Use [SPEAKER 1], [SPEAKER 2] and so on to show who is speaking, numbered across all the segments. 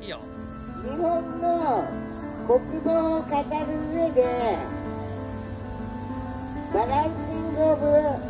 [SPEAKER 1] いいよ。
[SPEAKER 2] 日本の国防を語る上で、バランシングオブ、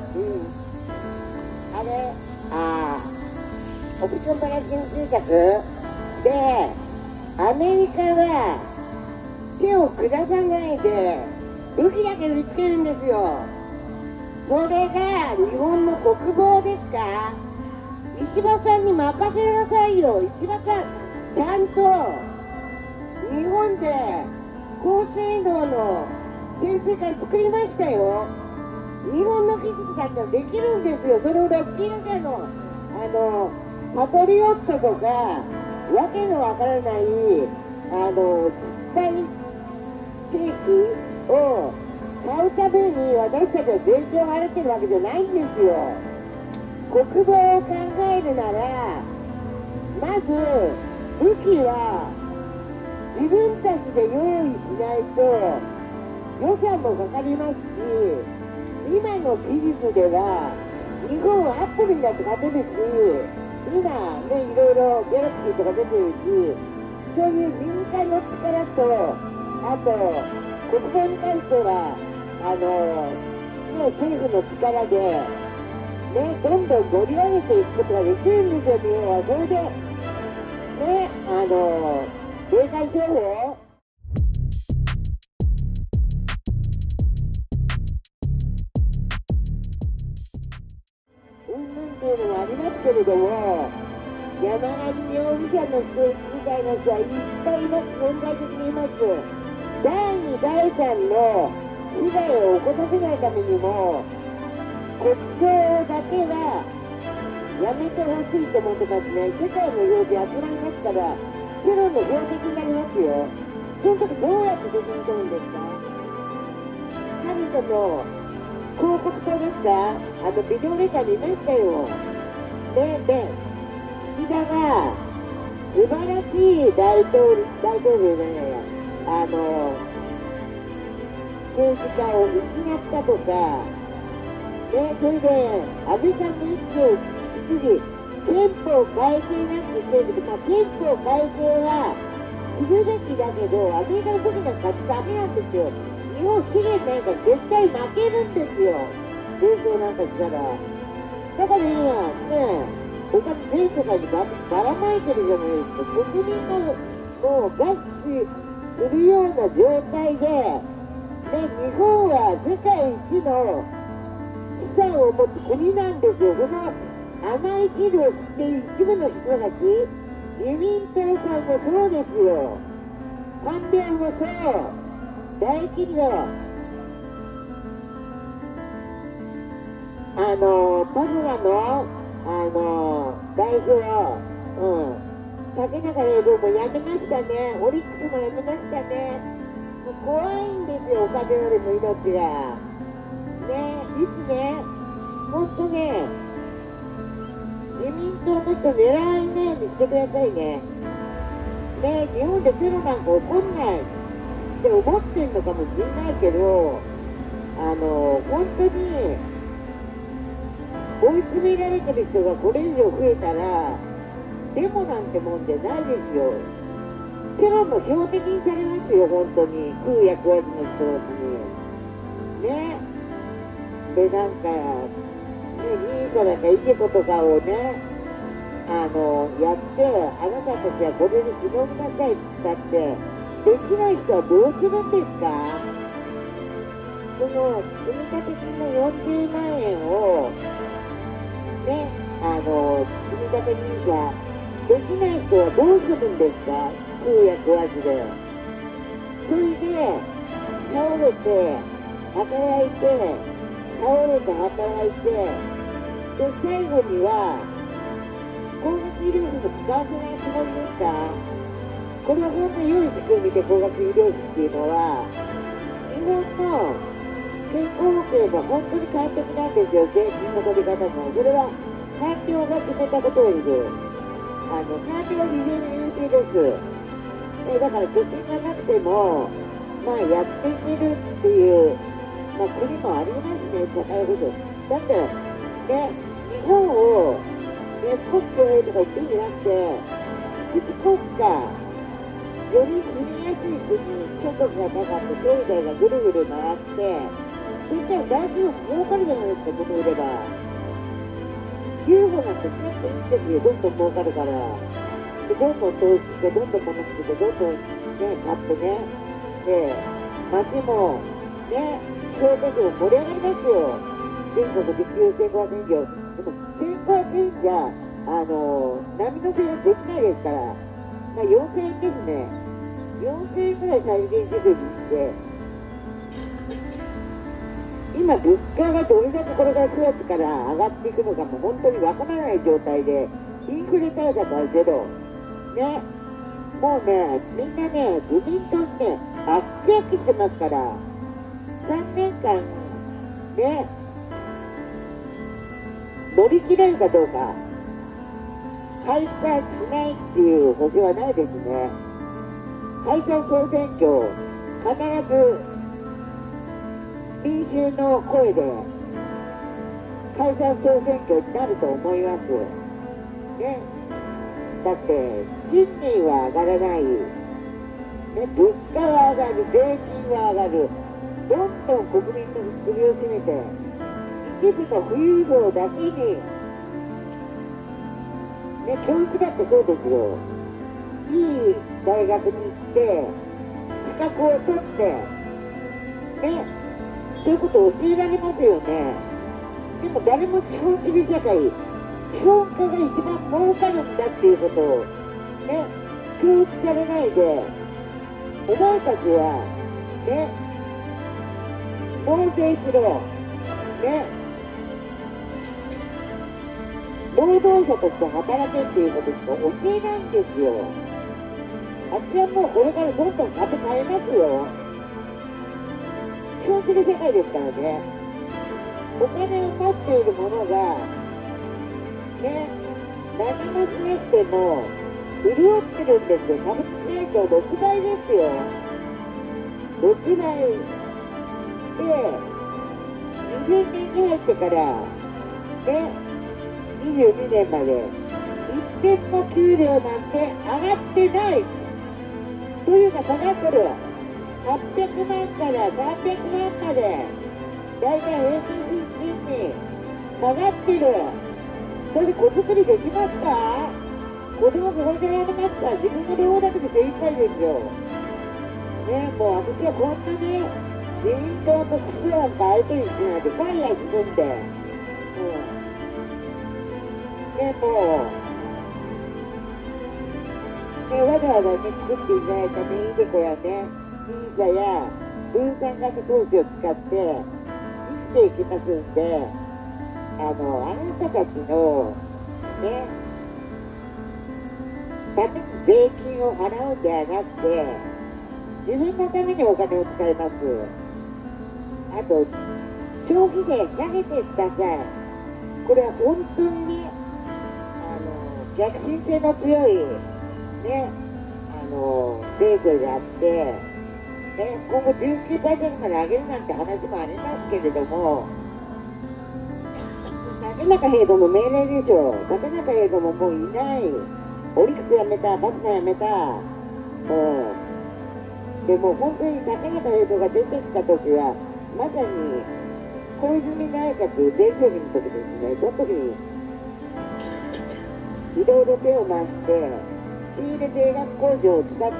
[SPEAKER 2] オプションバランシング政策で、アメリカは手を下さないで、武器だけ売りつけるんですよ。それが日本の国防ですか？石破さんに任せなさいよ。石破さん、ちゃんと日本で高性能の潜水艦作りましたよ。日本の技術だったらできるんですよ。それを6キロでのパトリオットとかわけのわからない失敗兵器を買うために私たちは税金を払ってるわけじゃないんですよ。国防を考えるなら、まず武器は自分たちで用意しないと予算もかかりますし、今の技術では日本はアップルにだって勝てるし、今ね、いろいろギャラクシーとか出てるし、そういう民間の力と、あと国防に関しては政府の力で、ね、どんどん盛り上げていくことができるんですよ、日本は。それで、ね、霊感商法うんぬんっていうのもありますけれども、山上容疑者の人みたいな人はいっぱいいます、存在的にいます。第2、第3の被害を起こさせないためにも、国葬だけはやめてほしいと思ってますね。世界の要人集まりますから、テロの標的になりますよ。その時どうやって責任取るんですか？神との広告塔ですか？ビデオレターにいましたよ。で、岸田が素晴らしい大統領じゃないや、政治家を失ったとか、ね、それで安倍さんの意思を引き継ぎ、憲法改正なんてしてるけど、憲法改正はするべきだけど、アメリカの時なんかダメなんですよ。日本資源なんか絶対負けるんですよ、戦争なんかしたら。だから今ね、お金全世界にばらまいてるじゃないですか。国民がもう餓死するような状態で、日本は世界一の資産を持つ国なんですよ。その甘い汁を吸っている一部の人たち、自民党さんもそうですよ。官僚もそう。大企業、パズラの、代表、竹中英語もやめましたね。オリックスもやめましたね。もう怖いんですよ、お金よりも命が。ね、いつね、ほんとね、自民党の人狙わないようにしてくださいね。ね、日本でテロなんか起こんないって思ってんのかもしれないけど、本当に追い詰められてる人がこれ以上増えたら、デモなんてもんじゃないですよ。テロの標的にされますよ、本当に。食うや食わずの人たちに。ね。で、なんか、ニートなんかイケコとかをね、やって、あなたたちはこれでしのぎなさいって言ったって、できない人はどうするんですか？その積立金の40万円を、ね、積立 NISA できない人はどうするんですか？食うや食わずで。それで、倒れて、働いて、倒れて働いて、で、最後には、高額医療費も使わせないつもりですか？これは本当に良い仕組みで高額医療費っていうのは、日本の健康保険は本当に完璧なんですよ、税金の取り方も。それは官僚が決めたことを言う。官僚は非常に優秀です。だから貯金がなくても、やっていけるっていう、国もありますね、社会保障。だって、ね、日本を、国家とか言ってんじゃなくて、国家、 より住みやすい国、所得が高く経済がぐるぐる回って、そしたら大企業儲かるじゃないですか、物売れば。UFO なんてすごくいいんですよ、どんどん儲かるから。で、どんどん投資して、どんどん物作って、どんどんね、買ってね。で、街も、ね、消費も盛り上がりますよ。全国で1500以上。でも、1500円じゃ、波のせができないですから、まあ、4000円ですね。4000円ぐらい再現してくるんで、今、物価がどれだけこれから9月から上がっていくのかも本当にわからない状態で、インフレ対策あるけど、ね、もうね、みんなね、自民党にね、あっけあきしてますから、3年間、ね、乗り切れるかどうか、開催しないっていう保証はないですね。解散総選挙、必ず民衆の声で解散総選挙になると思います。ね、だって、賃金は上がらない、ね、物価は上がる、税金は上がる、どんどん国民の首を絞めて、一部の富裕層だけに、ね、教育だってそうですよ。いい大学に行って、資格を取って、ね、そういうことを教えられますよね。でも誰も資本主義社会、資本家が一番儲かるんだっていうことを、ね、教育されないで、お前たちは、ね、納税しろ、ね、労働者として働けっていうことしか教えないんですよ。あっちはもうこれからどんどん株買えますよ。資本主義世界ですからね。お金を持っているものが、ね、何もしなくても、潤ってるんですよ。株式市場6倍ですよ。6倍。で、20年に入ってから、ね、22年まで、一点も給料なんて上がってない。というか下がってる。800万から300万まで、だいたい平均賃金に下がってる。それで子作りできますか？子供がこれからやりますか？自分の両だけで精一杯ですよ。ね、もう私はこんなね、自民党とクスランか相手にしないでファイヤーするんで、ね、もう、ね、わざわざね、作っていただいたね、イデコやね、NISAや分散型投資を使って生きていきますんで、あなたたちの、ね、ために税金を払うんではなくて、自分のためにお金を使います。あと、消費税下げてください。これは本当にね、逆進性の強い、ね、税制があって、ね、今後19%まで上げるなんて話もありますけれども、竹中平蔵の命令でしょ。竹中平蔵ももういない。オリックスやめた、バスナやめた。でも本当に竹中平蔵が出てきた時は、まさに小泉内閣全盛期の時ですね。その時にいろいろ手を回して、仕入れ税額控除を使って、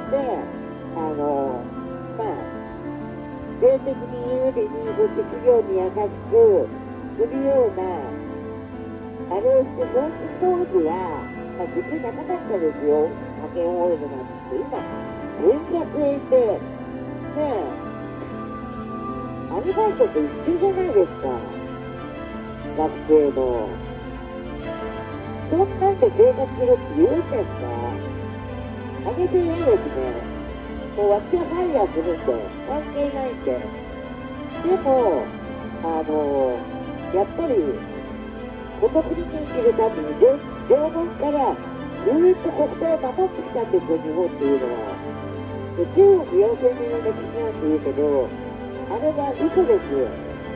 [SPEAKER 2] 税的に有利に、そして企業に優しくするような、あれをして、当時は、時給高かったですよ。派遣オイルなんて。今、1100円で、ねえ、アルバイトと一緒じゃないですか。学生の。そんなんで生活するって言うんですか？あげていいですね。もう私はファイヤーするんで、関係ないんで。でも、やっぱり、孤独に生きるために、縄文からずーっと国体を守ってきたんですよ、日本っていうのは。で、中国4000年の歴史なんて言うけど、あれは嘘です。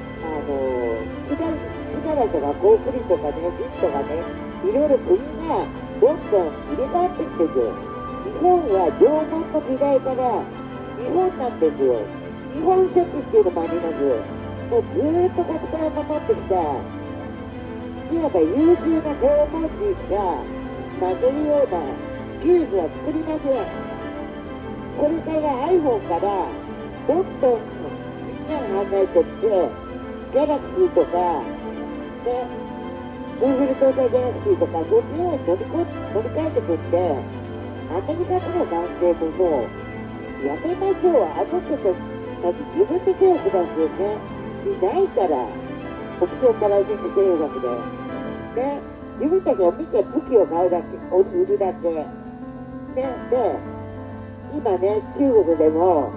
[SPEAKER 2] スバルとかコークリとかね、ジンとかね、いろいろ国がどんどん入れ替わってきてて、日本本は縄文の時代から日本なんですよ。日本書紀っていうのもあります。もうずーっと国体を守ってきた、いわば優秀な縄文人が負けるような技術は作りません。これから iPhone からどんどんみんなが考えてって、ギャラクシーとか、ね、Google 搭載ギャラクシーとか、そっちを乗り換えてくって、アメリカとの関係ももう、やめましょう。あの人と、自分で手を下すよね。いないから、オプションから全部手を出すで。ね、自分たちを見て武器を買うだけ、売るだけ。ね、で、今ね、中国でも、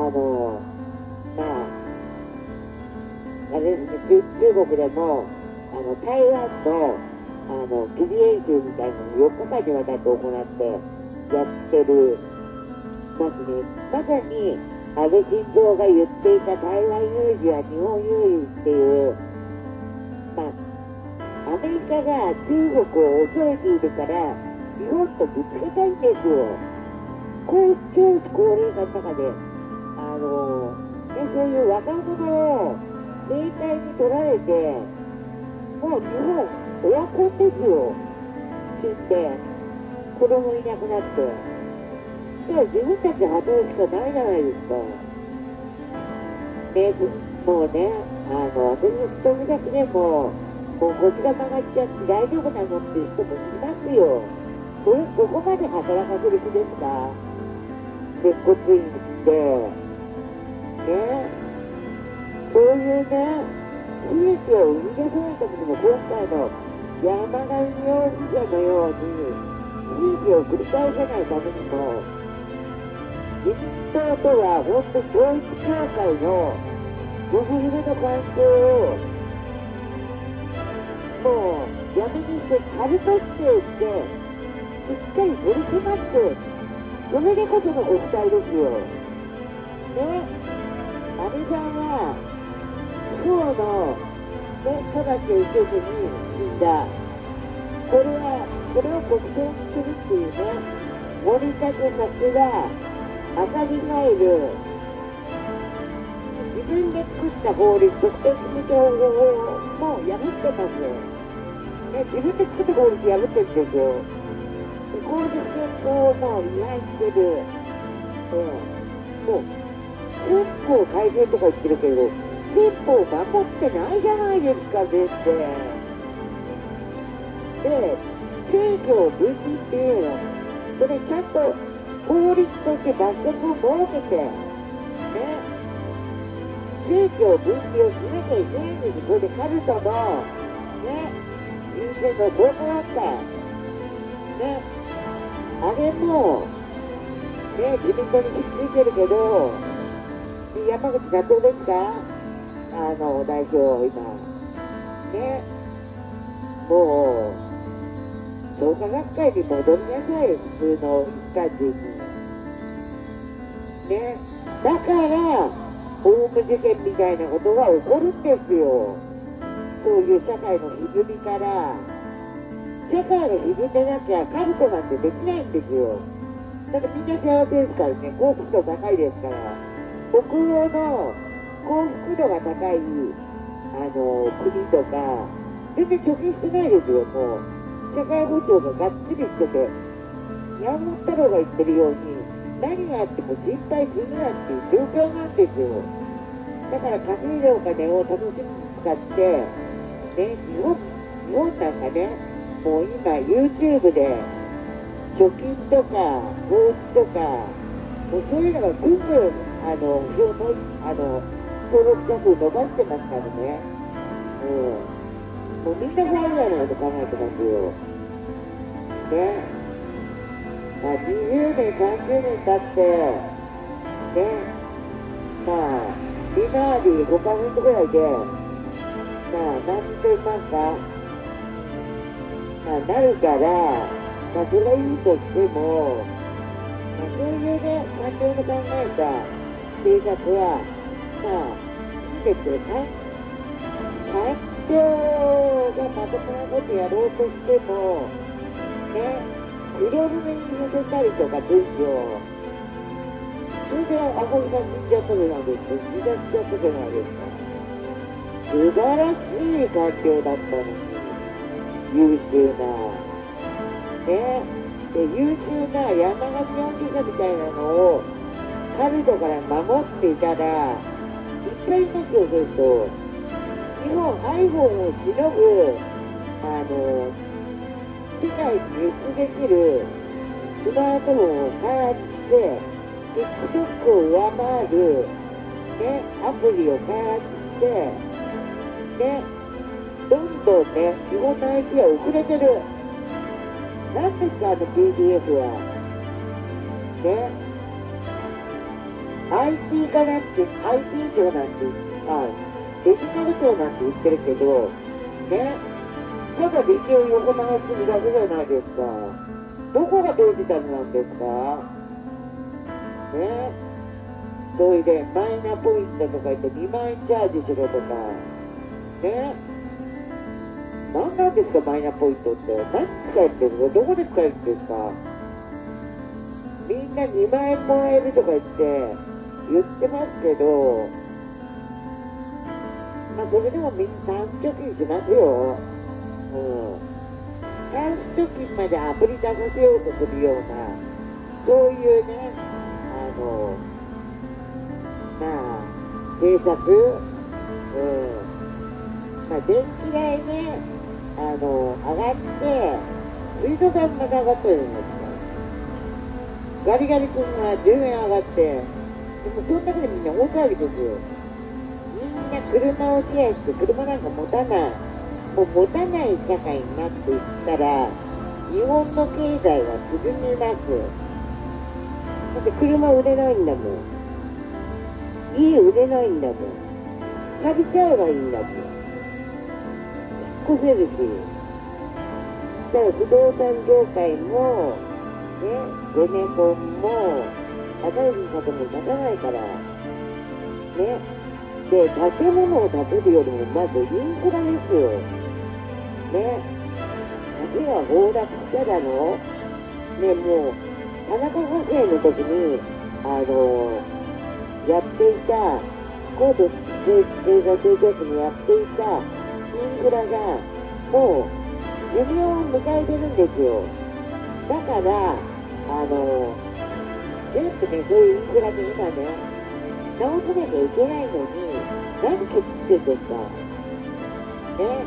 [SPEAKER 2] あれですね、中国でも、台湾の、疑似演習みたいなのを4日間にわたって行ってやってるますね。まさに、安倍晋三が言っていた台湾有事は日本有事っていう、アメリカが中国を恐れているから、日本とぶつけたいんですよ。こう少子高齢化の中で、そういう若者を政界に取られて、もう日本、親子ですよ。死んで、子供いなくなって。自分たち働くしかないじゃないですか。ね、もうね、私の勤め先でも、もうこちら曲がっちゃって大丈夫なのっていう人もいますよ。ここまで働かせる気ですか？接骨院って、ね、そういうね、利益を生み出さないためにも、今回の山上容疑者のように、利益を繰り返さないためにも、自民党とは本当に統一教会のご夫婦の関係を、もうやめにして、カルト指定して、しっかり取り締まって、それでこその国体ですよ。ね、安倍さんは、今日の、ね、ただしを受けずに死んだ。これを国葬にするっていうね、森立さすが、赤木ファイル、自分で作った法律、特定秘密保護法も破ってますよ。ね、自分で作った法律破ってるんですよ。公職選考をもう違反してる。もう、憲法改正とか言ってるけど、憲法守ってないじゃないですか、全然。で、政教分離っていうの、それちゃんと法律として罰則を設けて、ね、政教分離をしなきゃいけないんです。これでカルトの、ね、人権のどこだった。ね、あれも、ね、自民党に引き継いでるけど、山口社長ですか？代表、今。ね、もう、創価学会に戻りなさい、普通の一般人に。ね、だから、オウム事件みたいなことが起こるんですよ。そういう社会の歪みから、社会が歪んでなきゃカルトなんてできないんですよ。だってみんな幸せですからね、幸福度高いですから。北欧の幸福度が高い、国とか、全然貯金してないですよ、もう。社会保障ががっちりしてて、山本太郎が言ってるように、何があっても心配するなっていう状況なんですよ。だから稼いだお金を楽しみに使って、ね、日本なんかね、もう今 YouTube で、貯金とか、投資とか、もうそういうのがぐんぐん、登録者数伸ばしてますからね。もうみんなファイヤーなこと考えてますよ。ね。20年、30年経って、ね。利回り 5% ぐらいで、何千万か、なるから、それはいいとしても、そういうね、官僚の考えた政策は、いいですよ。官僚がまともなことやろうとしても、ね、 黒船に乗せたりとかですよ。それでアホが死んじゃったじゃないですか。自殺しちゃったじゃないですか。素晴らしい環境だったのに、優秀な、ね、で優秀な山上容疑者みたいなのをカルトから守っていたら、一回目をすると、日本 iPhone をしのぐ、世界に輸出できるスマートフォンを開発して、TikTok を上回る、ね、アプリを開発して、ね、どんどんね、日本の IT は遅れてる。何ですか、PDF は。ね。IT 化なんて、IT 庁なんて、デジタル庁なんて言ってるけど、ね。ただ歴を横流しするだけじゃないですか。どこがデジタルなんですか。ね。それで、マイナポイントとか言って2万円チャージしろとか。ね。何なんですか、マイナポイントって。何使えるんですか。どこで使えるんですか。みんな2万円もらえるとか言ってますけど、まあそれでもみんな短期貯金しますよ。短期貯金まであぶり出させようとするような、そういうね、まあ、政策、まあ電気代ね、上がって、水道代も上がってるんですよ。ガリガリ君が10円上がって、でもその中でみんな大騒ぎですよ。みんな車をシェアして車なんか持たない。もう持たない社会になっていったら、日本の経済は縮みます。だって車売れないんだもん。家売れないんだもん。借りちゃえばいいんだもん。引っ越せるし。だから不動産業界も、ね、ゼネコンも、新しい建物建たないから、ね。で、建物を建てるよりも、まずインフラですよ。ね。橋が崩落しただろ。ね、もう、田中角栄の時に、やっていた、高度経済成長期にやっていたインフラが、もう、寿命を迎えてるんですよ。だから、全部ね、そういうインフラに今ね、直さなきゃいけないのに、何ケチってんですか。ね。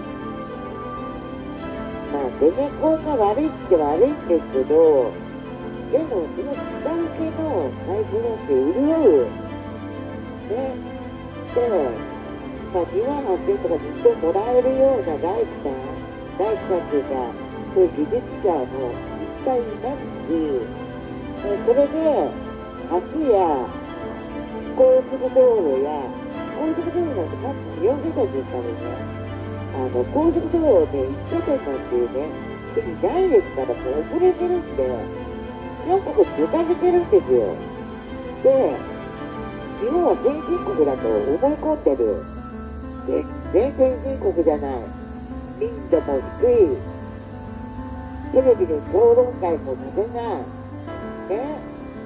[SPEAKER 2] まあ、ゼネコンが悪いって悪いんですけど、でも、その下請けの会社だって潤う。ね。で、まあ、2万8000とかずっともらえるような大工さんっていうか、そういう技術者もいっぱいいますし、それで、橋や高速道路や、高速道路なんて各地4世帯ですからね、高速道路で1世帯なんていうね、国ないですから、もう遅れてるんで、全国出かけてるんですよ。で、日本は先進国だと思い込んでる。全然先進国じゃない。民度も低い。テレビで討論会もさせない。ね。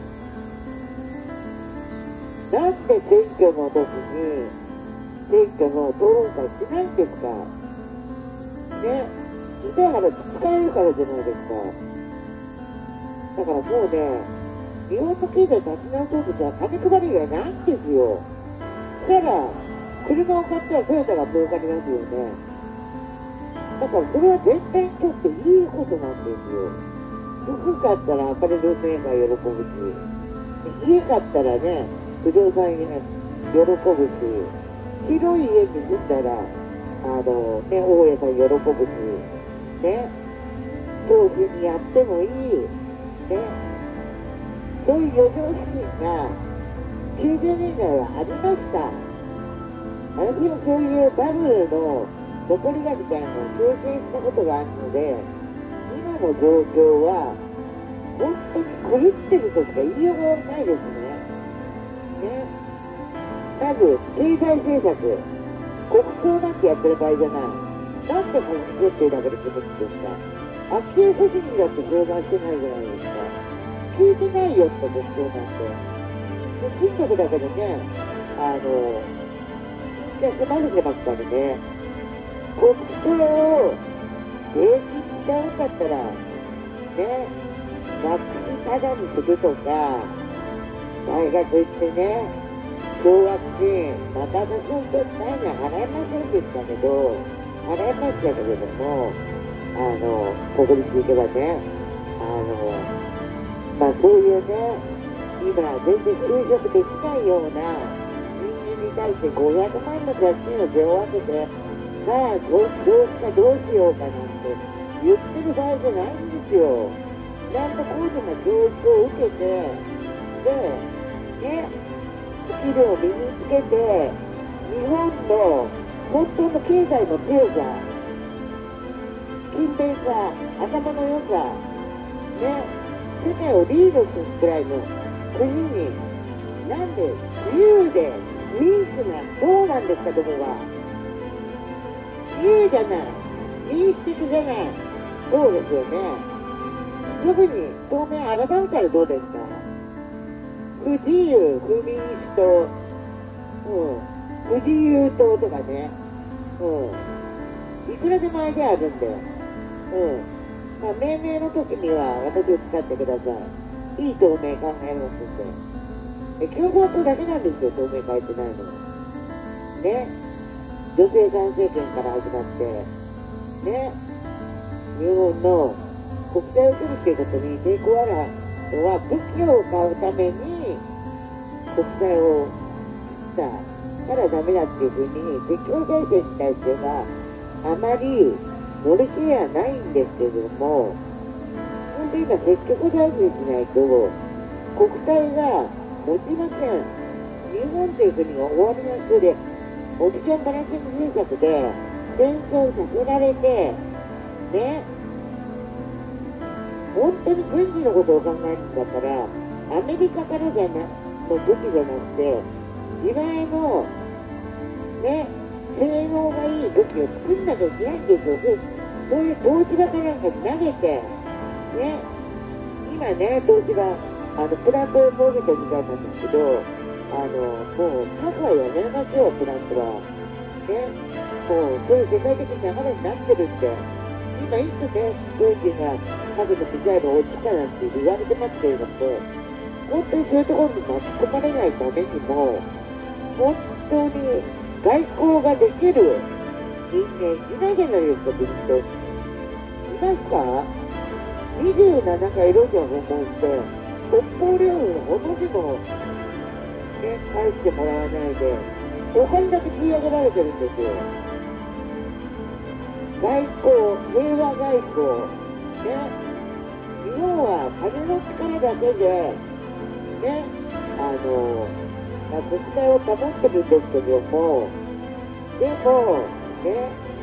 [SPEAKER 2] なんで選挙の時に、選挙の討論会しないんですか。ね。痛い話使えるからじゃないですか。だからもうね、日本の経済立ち直そうとしたら金配りがないんですよ。そしたら、車を買ったらトヨタが儲かりますよね。だからそれは絶対にとっていいことなんですよ。服買ったらアパレルメーカー喜ぶし、家買ったらね、不動産屋喜ぶし、広い家に住んだら、ね、大家さん喜ぶし、ね、投資にやってもいい、ね、そういう余剰資金が90年代はありました。私もそういうバブルの残りがみたいなのを経験したことがあるので、今の状況は本当に狂ってるとしか言いようがないですね。ね。まず、経済政策、国葬なんてやってる場合じゃない。なんで国葬っていうだけで決めるんですか。 昭恵夫人にだって相談してないじゃないですか。聞いてないよって僕そうなんで。親族だけどね、済ませてますからね。国葬を税金使うんだったら、ね、学費タダにするとか、大学行ってね、奨学金、また私の人単位は払いませんでしたけど、払いましたけれども、国立行けばね、そういうね、今全然就職できないような人間に対して500万の借金を背負わせて、さあ、どうしようかなんて言ってる場合じゃないんですよ。ちゃんと高度な教育を受けて、で、ね、スキルを身につけて、日本の本当の経済の強さ、勤勉さ、頭の良さ、ね、世界をリードするくらいの国に、なんで自由で民主な、どうなんですか、どこが。自由じゃない、民主的じゃない、そうですよね。特に当面改めたらどうですか。不自由、不民主党、不自由党とかね、いくらでもアイデアあるんで、命名の時には私を使ってください。いい党名考えますんで。共和党だけなんですよ、党名書いてないの。ね。女性参政権から始まって、ね。日本の国際をするっていうことに抵抗あるのは武器を買うために国際をしたからダメだっていうふうに絶叫財政に対してはあまり乗り気はないんですけれども、本当に今積極財政しないと国体が持ちません。日本という国が終わりな人でオプションバランシング政策で戦争させられてね、本当に軍事のことを考えるんだったら、アメリカからの武器じゃなくて、自前の、ね、性能がいい武器を作んなきゃいけないんですよ。そういう東芝かなんかに投げて、ね、今ね、東芝、プラントを設けた時代なんですけど、もう、数はやめましょう、プラントは。ね、もう、そういう世界的な流れになってるって。今いつね、ドイツが核のミサイルを落ちたなんて言われてますけれども、本当にそういうところに巻き込まれないためにも、本当に外交ができる人間いないじゃないですか、国と。いますか ?27 回ロシアを訪問して、北方領土のほとんども、ね、返してもらわないで、お金だけ吸い上げられてるんですよ。外交、平和外交、ね、日本は金の力だけで、ね、国際を保ってるんですけども、でも、ね、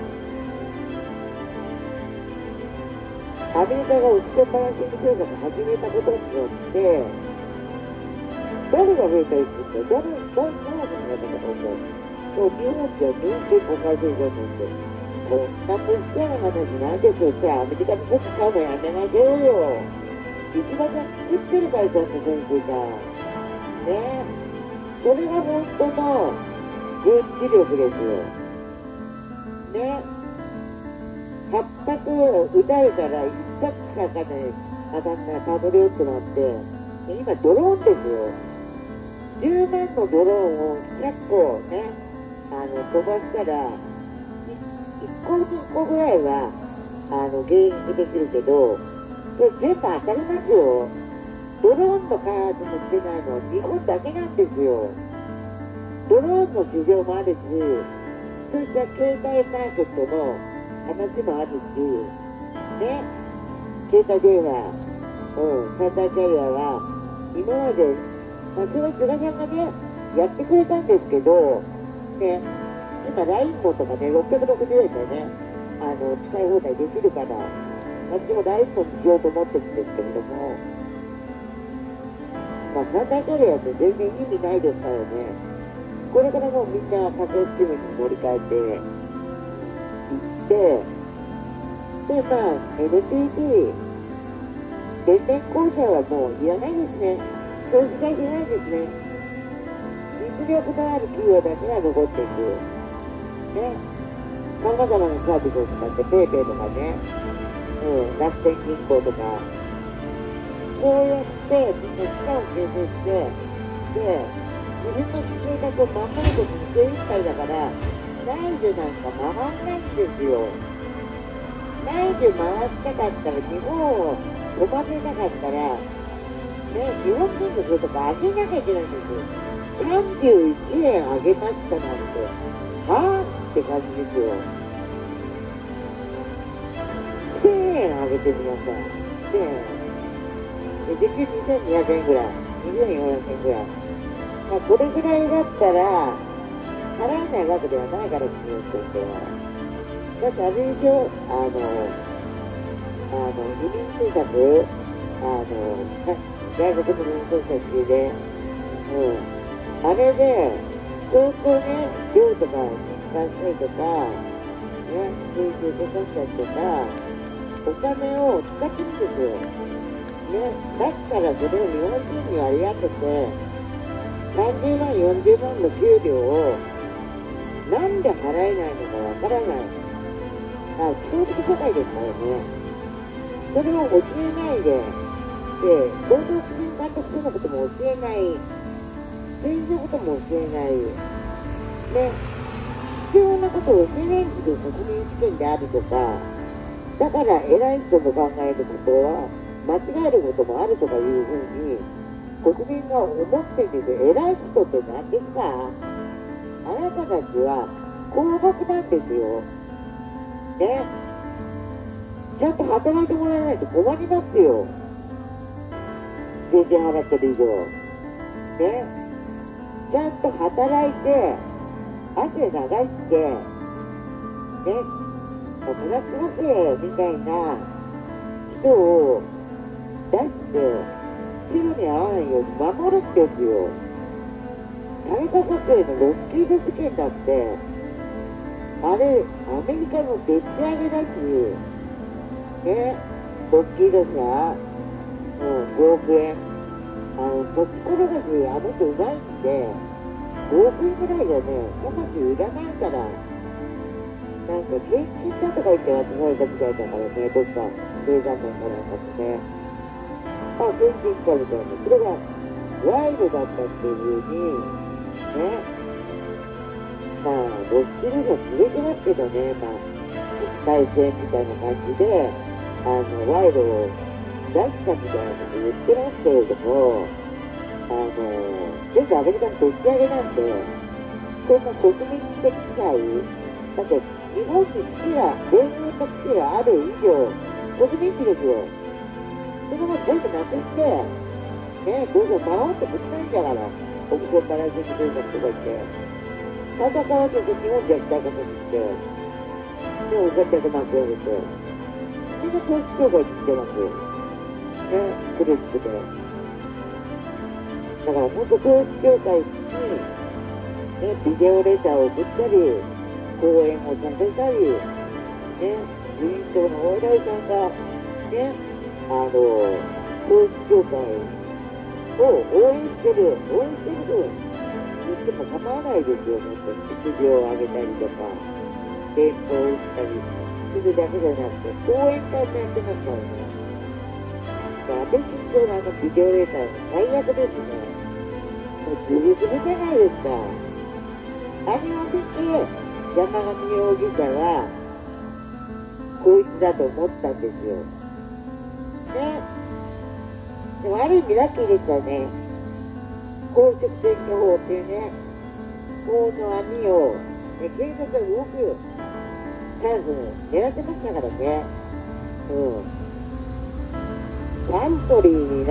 [SPEAKER 2] アメリカがオプションバランシング政策を始めたことによって、誰が増えたりするんだよ、誰が増えたかと思う。日本って2.5回生じゃないんで。こんな無視な話なんでしょう。じゃあアメリカに僕買うのやめましょうよ。石破さん作ってるからちゃんと先生が。ね。それが本当の軍事力ですよ。ね。8発撃たれたら1発しか当たんないパトリオットなんて、今ドローンですよ。10万のドローンを100個ね、飛ばしたら、1個2個ぐらいは、迎撃できるけど、それ全部当たりますよ。ドローンの開発もしてないのは日本だけなんですよ。ドローンの市場もあるし、そういった携帯マーケットの話もあるし、ね、携帯電話、サーターキャリアは、今まで、それは菅さんがね、やってくれたんですけど、ね、今、LINE もとかね、660円でね、使い放題できるから、私も LINE もしようと思ってるんですけれども、サーターキャリアって全然意味ないですからね、これからもうみんな仮想シムに乗り換えていって、 で、まあ、NTT、電電公社はもういらないですね。消費がいらないですね。実力のある企業だけが残っていく。ね。様々なサービスを使って、ペイペイとかね、楽天銀行とか、そうやってみんな期間を形成して、で、自分の生活を守ることに精一杯だから、内需なんか回らないんですよ。内需回したかったら、日本を止ませたかったら、ね、日本人の所得上げなきゃいけないんですよ。31円上げましたなんて、はぁって感じですよ。1000円上げてみなさい。1000円。時給2200円ぐらい。2400円ぐらい。まあ、これぐらいだったら、払えないわけではないから、企業としては。だってあれでしょ、移民政策、外国の移民政策で、あれで、相当ね、量とか出したりとか、ね、水準とかしたりとか、お金を使ってるんですよ。ね、だったらそれを日本人に割り当てて、30万、40万の給料を、なんで払えないのかわからない。教育社会ですからね。それを教えないで、労働基準監督署のことも教えない。政治のことも教えない。ね。必要なことを教えないんですよ、国民試験であるとか。だから偉い人の考えることは、間違えることもあるとかいうふうに、国民が思ってるんですよ。偉い人って何ですか？あなたたちは高額なんですよ。ね。ちゃんと働いてもらえないと困りますよ。税金払ってる以上。ね。ちゃんと働いて、汗流して、ね。ブラック補正みたいな人を出して、昼に合わないように守るんですよ。田中角栄のロッキード事件だって、あれ、アメリカのでっち上げだし、ね、ロッキード社、5億円。土地転がし、あの人うまいんで、5億円ぐらいじゃね、魂いらないから、なんか献金だとか言って渡されたみたいだからね、どっか、経済面かなんかもね。献金かみたいな。それが、賄賂だったっていう風に、ね。まあ、ロッキード社続いてますけどね、まあ、再選みたいな感じで、賄賂を出したみたいなこと言ってますけれども、全部アメリカのどっち上げなんで、そんな国民的被害、だって日本に基地が、米軍の基地がある以上、国民地ですよ。それも全部なくして、ね、どうぞ守ってくれないんだから、国際バランス政策とか言って、戦わせて日本弱体化させて、で、お酒で巻き上げて、みんな統一教会に来てますよ。ね、苦しくて。だから本当統一教会に、ね、ビデオレターを送ったり、講演をさせたり、ね、自民党のお偉いさんが、ね、統一教会を応援してると言っても構わないですよね。出場を上げたりとか、電報を打ったりするだけじゃなくて、講演会もやってますからね。安倍晋三のビデオレーターが最悪ですね。もうズルズルじゃないですか。あれを見て、山上容疑者は、こいつだと思ったんですよ。ね。でもある意味ラッキーでしたね。公職選挙法っていうね、法の網を、ね、警察が動くチャンス狙ってましたからね。サントリーに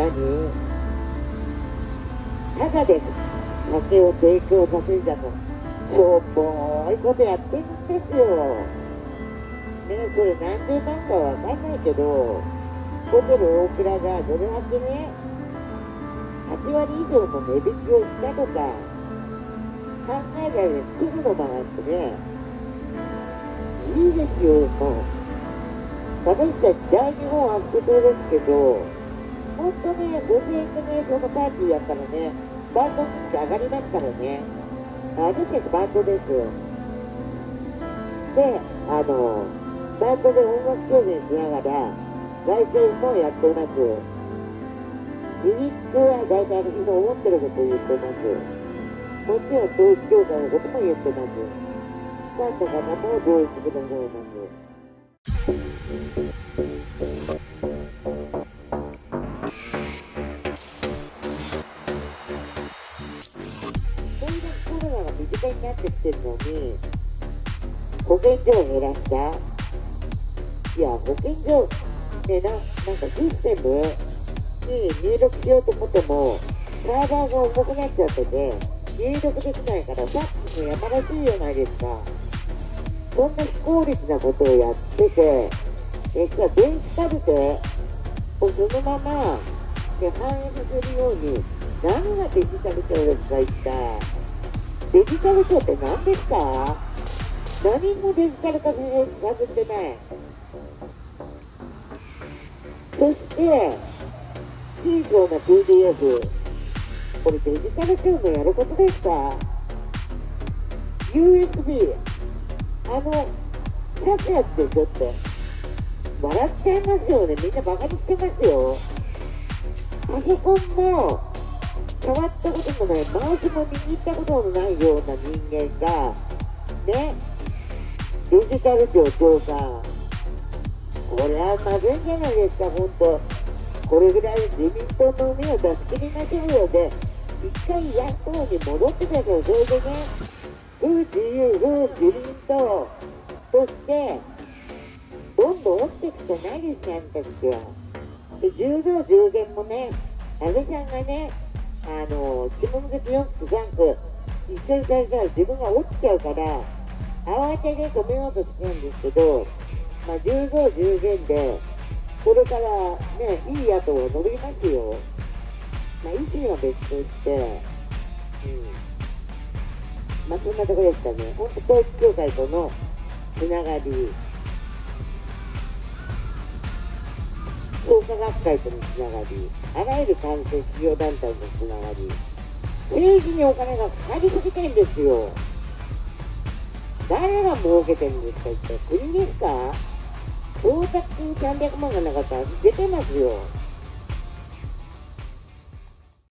[SPEAKER 2] タダで酒を提供させるだと、しょぼーいことやってるんですよ。ね、これ何十万かわかんないけど、ホテル大倉がどれだけね、8割以上の値引きをしたとか、考えたらすぐのだなってね、いいですよ、もう。 私たち大日本アップ島ですけど、本当ね、50円でね、そのパーティーやったらね、バンドって上がりますからね。私たちバンドです。で、バンドで音楽表現しながら、ライブもやってます。リリックは大体私の思ってることを言ってます。もちろん統一教会のことも言ってます。ファンの方も同意してくださいます。それだけコロナが身近になってきてるのに、保健所を減らした。いや、保健所でなんかシステムに入力しようと思っても、サーバーが重くなっちゃってて、入力できないから、ファックスもやまらしいじゃないですか。そんな非効率なことをやってて、電子カルテをそのままで反映させるように、何がデジタル庁ですか、一体。デジタル庁って何ですか？何もデジタル化させてない。そして、小さな PDF。これデジタル庁のやることですか？ USB。シャツやってちょっと。笑っちゃいますよね。みんなバカにしてますよ。パソコンも触ったこともない、マウスも握ったこともないような人間が、ね、デジタル庁長官。これはまずいんじゃないですか、ほんと。これぐらい自民党の海を出し切りましょうよで、一回野党に戻ってください。それでね、自由、自民党として、どんどん落ちていくじゃないですか、あんたたちは。で、10増10減もね、安倍さんがね、下関4区3区、一緒にされたら自分が落ちちゃうから、慌てて止めようとしてるんですけど、まあ、10増10減で、これからね、いい野党が伸びますよ。まあ、維新は別として、まあ、そんなところですかね。本当、統一教会とのつながり、創価学会とのつながり、あらゆる関係企業団体とのつながり、政治にお金がかかりすぎてんですよ。誰が儲けてるんですか、一体。国ですか？到達金300万がなかったら出てますよ。